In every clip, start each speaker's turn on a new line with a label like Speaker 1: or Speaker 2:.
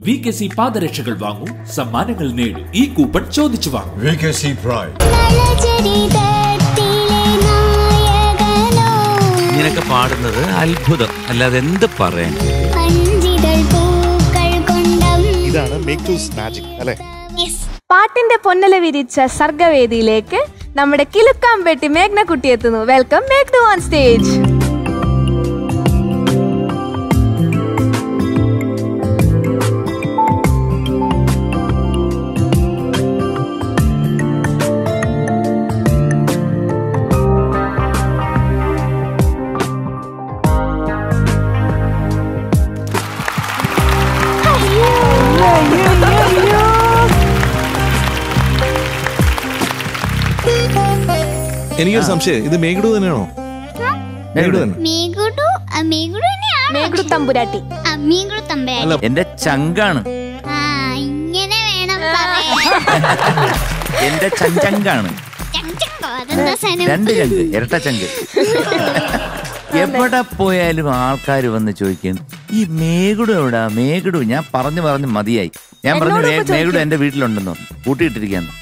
Speaker 1: VKC പാദരക്ഷകൾ വാങ്ങൂ, സമ്മാനങ്ങൾ നേടൂ. ഈ കൂപ്പൺ ചോദിച്ചു വാങ്ങൂ.
Speaker 2: VKC Pride.
Speaker 3: ഇങ്ങനെയൊക്കെ പാടുന്നത് അത്ഭുതം, അല്ലാതെ എന്ത് പറയാൻ.
Speaker 4: ഇതാണ് മേഘ്ഡൂസ് മാജിക് അല്ലേ?
Speaker 5: പാട്ടിന്റെ പൊന്നല വിരിച്ച സർഗവേദിയിലേക്ക് നമ്മുടെ കിലുക്കാമ്പെട്ടി മേഘ്നക്കുട്ടി എത്തുന്നു. വെൽക്കം മേഘ്ഡു ഓൺ സ്റ്റേജ്.
Speaker 4: എനിക്കൊരു സംശയം, ഇത് മേഘ്ഡു തന്നെയാണോ?
Speaker 5: മേഘ്ഡു തമ്പുരാട്ടി.
Speaker 3: എന്റെ ചങ്കാണ്, എന്റെ ചങ്കാണ്. രണ്ട് ചങ്ക്, ഇരട്ട ചങ്ക്. എവിടെ പോയാലും ആൾക്കാർ വന്ന് ചോദിക്കും, ഈ മേഘ്ഡു എവിടാ? മേഘ്ഡു ഞാൻ പറഞ്ഞു മതിയായി. ഞാൻ പറഞ്ഞു മേഘ്ഡു എന്റെ വീട്ടിലുണ്ടെന്നോ, കൂട്ടിയിട്ടിരിക്കാന്ന്.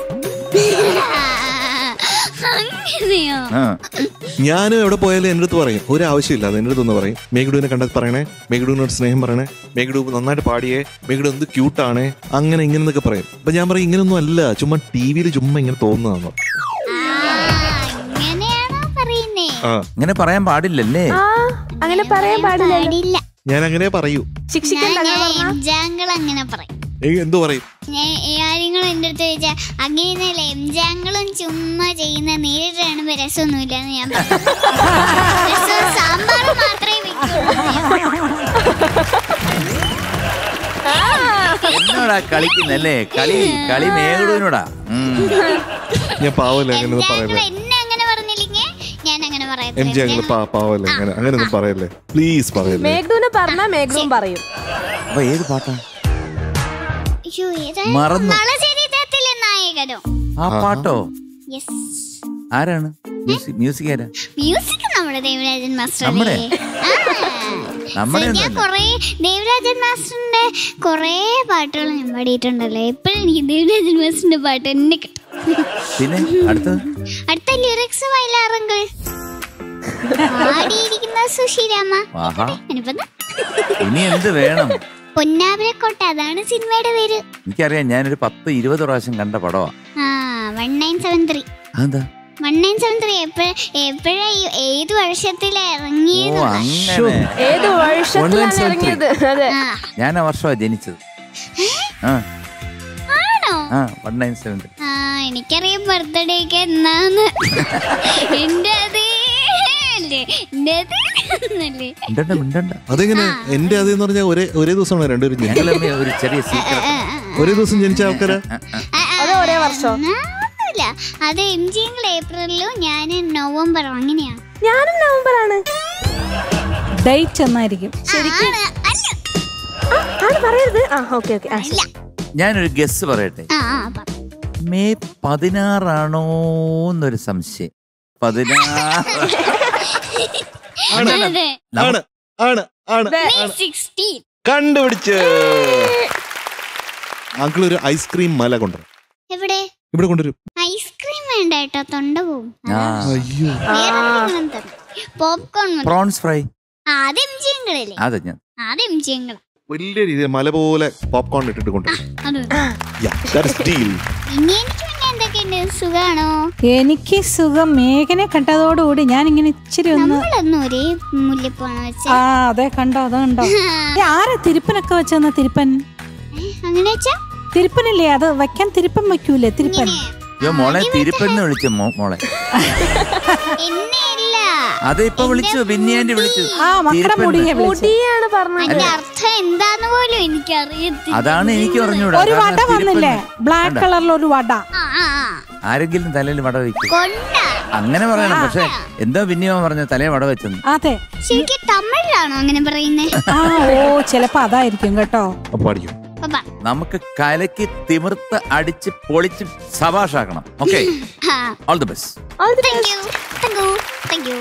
Speaker 4: ഞാനും എവിടെ പോയാലും എൻ്റെ അടുത്ത് പറയും, ഒരു ആവശ്യമില്ല, അത് എൻ്റെ അടുത്തൊന്ന് പറയും, മേഘ്ഡുവിനെ കണ്ടാൽ പറയണേ, മേഘ്ഡുവിനോട് സ്നേഹം പറയണേ, മേഘ്ഡു നന്നായിട്ട് പാടിയേ, മേഘ്ഡു എന്ത് ക്യൂട്ടാണേ, അങ്ങനെ ഇങ്ങനെന്നൊക്കെ പറയും. അപ്പൊ ഞാൻ പറയും, ഇങ്ങനൊന്നും അല്ല, ചുമ്മാ ടിവിയിൽ ചുമ്മാ ഇങ്ങനെ തോന്നുന്നതാണോ.
Speaker 3: അങ്ങനെ പറയാൻ പാടില്ലല്ലേ?
Speaker 5: അങ്ങനെ പറയാൻ പാടില്ല.
Speaker 4: ഞാൻ അങ്ങനെ പറയൂ. എന്തോ പറയും
Speaker 6: കാര്യങ്ങളും എന്റെ അടുത്ത് ചോദിച്ചാൽ അങ്ങനെയല്ലേ എംജാങ്ങളും ചുമ്മാ ചെയ്യുന്ന നേരിട്ട് കാണുമ്പോ രസമൊന്നുമില്ല എന്ന് ഞാൻ സാമ്പാർ മാത്രമേ
Speaker 3: എന്നോടാ കളിക്കുന്നല്ലേ? കളി മേഘ്ഡുവിനോടാ.
Speaker 4: ഞാൻ പാവല്ലേ അങ്ങനെ പറയല്ലേ?
Speaker 6: എന്നെ അങ്ങനെ പറഞ്ഞില്ലെങ്കിൽ ഞാൻ അങ്ങനെ പറയാം.
Speaker 4: എം ജി അങ്ങനെ പാവല്ലേ, അങ്ങനെയൊന്നും പറയല്ലേ, പ്ലീസ് പറയല്ലേ.
Speaker 5: മേഘ്ഡുവിനെ പറഞ്ഞാ മേഘ്ഡുവും പറയും.
Speaker 3: അപ്പൊ ഏത് പാട്ടാ മറന്നു? ആ പാട്ടോ? ആരാണ് മ്യൂസിക്? ആരാ
Speaker 6: മ്യൂസിക്? നമ്മുടെ ദേവരാജൻ മാസ്റ്റർ. ദേവരാജൻ മാസ്റ്ററിന്റെ കൊറേ പാട്ടുകൾ ഞാൻ പാടിയിട്ടുണ്ടല്ലോ. എപ്പോഴും എനിക്ക് ദേവരാജൻ മാസ്റ്ററിന്റെ പാട്ട് എന്നെ കിട്ടും.
Speaker 3: പിന്നെ
Speaker 6: അടുത്ത ലിറിക്സ് വയലാറങ്കൾ പാടിയിരിക്കുന്ന സുശീരാമ.
Speaker 3: ഇനി എന്ത് വേണം?
Speaker 6: പൊന്നാവരക്കോട്ട, അതാണ് സിനിമയുടെ പേര്.
Speaker 3: എനിക്കറിയാം, ഞാനൊരു 10-20 പ്രാവശ്യം കണ്ട പടവാ.
Speaker 6: 1973.
Speaker 3: അതെന്താ
Speaker 6: 1973? എപ്പോഴാ ഏത് വർഷത്തിലാ ഇറങ്ങിയത്?
Speaker 5: ഏത് വർഷത്തിലാണ് ഇറങ്ങിയത്?
Speaker 3: ഞാൻ ആ വർഷമാണ് ജനിച്ചത്.
Speaker 6: ആണോ?
Speaker 3: 1973.
Speaker 6: എനിക്കറിയാം ബർത്ത്ഡേക്ക് എന്നാന്ന്. എന്റെ
Speaker 4: അതെങ്ങനെ എന്റെ അതെന്ന് പറഞ്ഞാൽ ഒരേ ദിവസമാണ് രണ്ടുപേരും
Speaker 3: ഒരു ചെറിയ
Speaker 4: ഒരേ ദിവസം ജനിച്ച ആൾക്കാരാ?
Speaker 5: ഒരേ വർഷം?
Speaker 6: അത് എംജിങ്ങൾ ഏപ്രിലും ഞാൻ നവംബർ. അങ്ങനെയാ.
Speaker 5: ഞാനും നവംബറാണ്.
Speaker 7: ഡേറ്റ് എന്നായിരിക്കും
Speaker 5: പറയരുത്.
Speaker 3: ഞാനൊരു ഗസ് പറയട്ടെ. മെയ് 16 ആണോ എന്നൊരു സംശയം.
Speaker 6: 16.
Speaker 4: കണ്ടുപിടിച്ച്. അങ്കിൾ ഒരു ഐസ്ക്രീം മല കൊണ്ടുവരും. ഇവിടെ കൊണ്ടുവരും.
Speaker 6: ഐസ്ക്രീം വേണ്ട കേട്ടോ, തൊണ്ട പോവും. Popcorn,
Speaker 3: prawns fry.
Speaker 4: വലിയ രീതിയിൽ മല പോലെ പോപ്കോൺ ഇട്ടിട്ട് കൊണ്ടുവരും.
Speaker 6: സുഖാണോ?
Speaker 7: എനിക്ക് സുഖം. മേഘനെ കണ്ടതോടുകൂടി ഞാൻ ഇങ്ങനെ ഇച്ചിരി
Speaker 6: ഒരേ മുല്ലപ്പാണ് വെച്ച.
Speaker 7: അതെ, കണ്ടോ? ആരാ തിരുപ്പനൊക്കെ വെച്ചെന്ന? തിരുപ്പൻ
Speaker 6: അങ്ങനെ വെച്ചാ
Speaker 7: തിരുപ്പനല്ലേ? അത് വെക്കാൻ തിരുപ്പൻ വെക്കൂലേ? തിരുപ്പൻ
Speaker 3: മോളെ തിരുപ്പന്ന് വിളിച്ചു മോളെ. അത് ഇപ്പൊ വിളിച്ചു, ബിന്നിയാണ്ടി വിളിച്ചു.
Speaker 5: മുടിയാണ് പറഞ്ഞത്.
Speaker 6: അർത്ഥം എന്താന്ന് പോലും എനിക്കറിയത്തില്ല.
Speaker 3: അതാണ് എനിക്ക് പറഞ്ഞൂടാ.
Speaker 7: ഒരു വട വന്നില്ലേ, ബ്ലാക്ക് കളറിൽ ഒരു വട.
Speaker 3: ആരെങ്കിലും തലയിൽ വട വെക്കും അങ്ങനെ പറയണം. പക്ഷെ എന്താ ബിന്നിയോ പറഞ്ഞ തലയിൽ വട വെച്ചെന്ന്.
Speaker 7: അതെ,
Speaker 6: ശരിക്കും തമിഴിലാണോ അങ്ങനെ പറയുന്നേ?
Speaker 7: ചിലപ്പോ അതായിരിക്കും കേട്ടോ.
Speaker 3: നമുക്ക് കലക്കി തിമിർത്ത് അടിച്ച് പൊളിച്ച് സഭാഷാക്കണം. Okay, all the best.
Speaker 6: Thank you.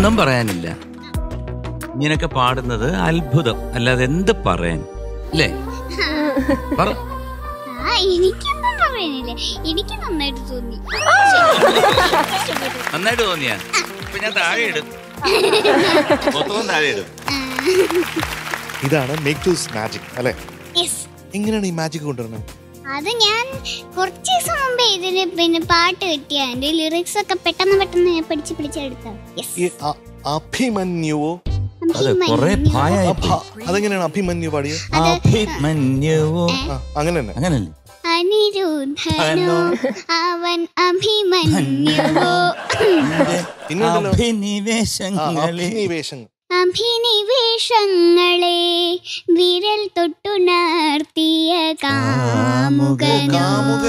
Speaker 3: ഒന്നും പറയാനില്ല. ഇങ്ങനൊക്കെ പാടുന്നത് അത്ഭുതം, അല്ലാതെ എന്ത് പറയാൻ അല്ലേ?
Speaker 6: എനിക്കൊന്നും പറയാനില്ല, എനിക്ക് നന്നായിട്ട് തോന്നി.
Speaker 3: നന്നായിട്ട് തോന്നിയാ? ഇപ്പൊ ഞാൻ താഴെ ഇടും, മൊത്തവും താഴെ ഇടും.
Speaker 4: ഇതാണ് മേക്ക് ടൂസ് മാജിക് അല്ലേ? എങ്ങനെയാണ് ഈ മാജിക് കൊണ്ടുവരുന്നത്?
Speaker 6: അത് ഞാൻ കുറച്ച് ദിവസം മുമ്പേ ഇതിന് പിന്നെ പാട്ട് കിട്ടിയ അതിന്റെ ലിറിക്സ് ഒക്കെ പെട്ടെന്ന് ഞാൻ പഠിച്ചെടുത്ത.
Speaker 4: അഭിമന്യുവോ?
Speaker 3: അതെങ്ങനെയാണ്
Speaker 4: അഭിമന്യു പാടിയത്? അങ്ങനെയല്ലേ?
Speaker 3: അങ്ങനല്ലേ?
Speaker 6: അനിരുദ്ധനോ അവൻ അഭിമന്യുവോ. അഭിനിവേശങ്ങളെ വിരൽ തൊട്ടുണർത്തിയ കാമുകനോ.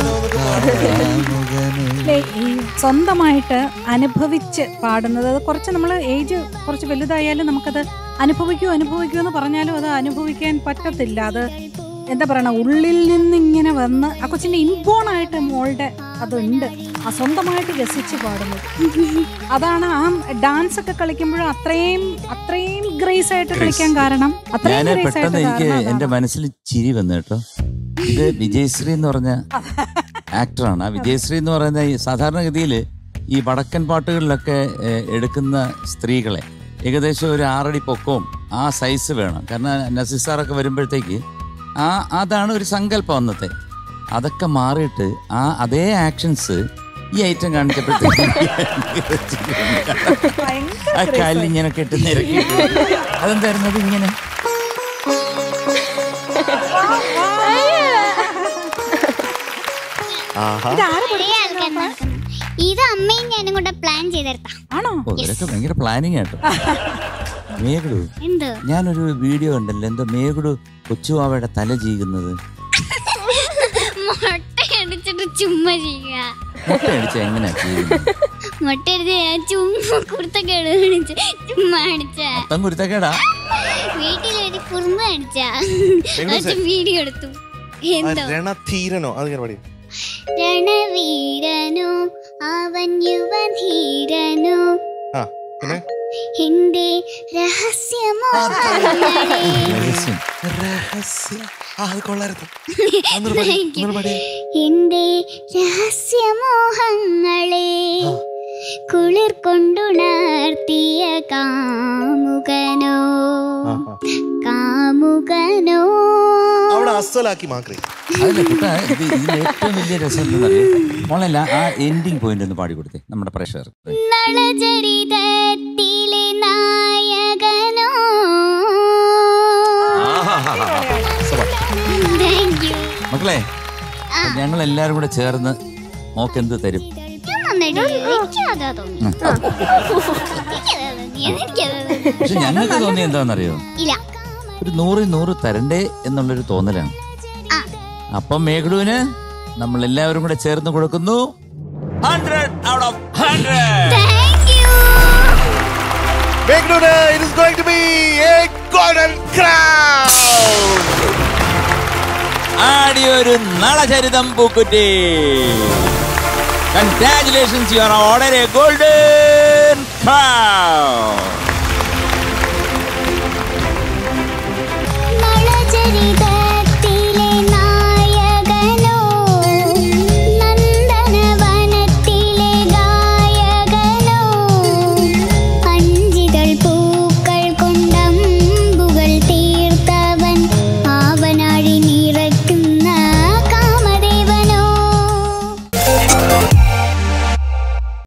Speaker 7: സ്വന്തമായിട്ട് അനുഭവിച്ച് പാടുന്നത്, അത് കുറച്ച് നമ്മൾ ഏജ് കുറച്ച് വലുതായാലും നമുക്കത് അനുഭവിക്കൂ എന്ന് പറഞ്ഞാലും അത് അനുഭവിക്കാൻ പറ്റത്തില്ല. അത് എന്താ പറയണ, ഉള്ളിൽ നിന്ന് ഇങ്ങനെ വന്ന് ആ കൊച്ചിന്റെ ഇൻബോൺ ആയിട്ട് മോളുടെ അതുണ്ട്, ആ സ്വന്തമായിട്ട് രസിച്ച് പാടുന്നത്. അതാണ് ആ ഡാൻസ് ഒക്കെ കളിക്കുമ്പോഴും അത്രയും ഗ്രേസ് ആയിട്ട് കളിക്കാൻ കാരണം.
Speaker 3: പെട്ടെന്ന് എനിക്ക് എന്റെ മനസ്സിൽ ചിരി വന്നു കേട്ടോ. ഇത് വിജയശ്രീ എന്ന് പറഞ്ഞ ആക്ടറാണ്. ആ വിജയശ്രീ എന്ന് പറയുന്ന സാധാരണഗതിയിൽ ഈ വടക്കൻ പാട്ടുകളിലൊക്കെ എടുക്കുന്ന സ്ത്രീകളെ ഏകദേശം ഒരു 6 അടി പൊക്കവും ആ സൈസ് വേണം. കാരണം നസീർ സാറൊക്കെ വരുമ്പോഴത്തേക്ക് അതാണ് ഒരു സങ്കല്പം അന്നത്തെ. അതൊക്കെ മാറിയിട്ട് അതേ ആക്ഷൻസ് ഈ ഐറ്റം കാണിച്ചപ്പോഴത്തേക്ക് ആ കാലിങ്ങനൊക്കെ ഇട്ട് നിരക്കി. അതെന്തായിരുന്നത് ഇങ്ങനെ?
Speaker 6: ഇത് അമ്മയും ഞാനും കൂടെ പ്ലാൻ ചെയ്തെടുത്താ.
Speaker 3: ഇവരൊക്കെ ഭയങ്കര പ്ലാനിങ് ആട്ടോ. മേഘടു, ഞാനൊരു വീഡിയോ ഉണ്ടല്ലോ, എന്തോ മേഘടു കൊച്ചുവാവയുടെ തല ചെയ്യുന്നത്.
Speaker 6: മുട്ടയടിച്ചിട്ട് ചുമ്മാ ചെയ്യുക.
Speaker 3: മുട്ടയടിച്ച എങ്ങനെയാ ചെയ്യുന്നത്?
Speaker 6: മുട്ടയടിച്ച് ചുമ്മാ കുരുത്തക്കേട് കാണിച്ച, ചുമ്മാ അടിച്ച
Speaker 3: കുരുത്തക്കേടാ.
Speaker 6: വീട്ടിലൊരു കുറുമ്പ് അടിച്ച വീഡിയോ എടുത്തു.
Speaker 4: രണധീരനോ
Speaker 6: രണവീരനോ അവൻ യുവധീരനോ എന്റെ എന്റെ രഹസ്യമോഹങ്ങളെ കുളിർ കൊണ്ടുണർത്തിയ കാമുകനോ.
Speaker 4: അവിടെ അസ്സലാക്കി മാക്രി.
Speaker 3: ഏറ്റവും വലിയ രസം എന്താണെന്നറിയോ മോളല്ല, ആ എൻഡിങ് പോയിന്റ് ഒന്ന് പാടി കൊടുത്തേ നമ്മുടെ പ്രേക്ഷകർ.
Speaker 6: നളചരിതത്തിലെ നായകനോ.
Speaker 3: മക്കളെ, ഞങ്ങൾ എല്ലാരും കൂടെ ചേർന്ന് മോക്കെന്ത് തരും? പക്ഷെ ഞങ്ങൾക്ക് തോന്നിയ എന്താണെന്നറിയോ, ഒരു 100 തരണ്ടേ എന്നുള്ളൊരു തോന്നലാണ്. അപ്പം മേഘടുവിന് നമ്മൾ എല്ലാവരും കൂടെ ചേർന്ന് കൊടുക്കുന്നു 100 out of 100.
Speaker 4: Meghduna, it is going to be a golden crown.
Speaker 3: ആടിയൊരു Nalacharitham പൂക്കുറ്റി. Congratulations, you are ordered a golden crown.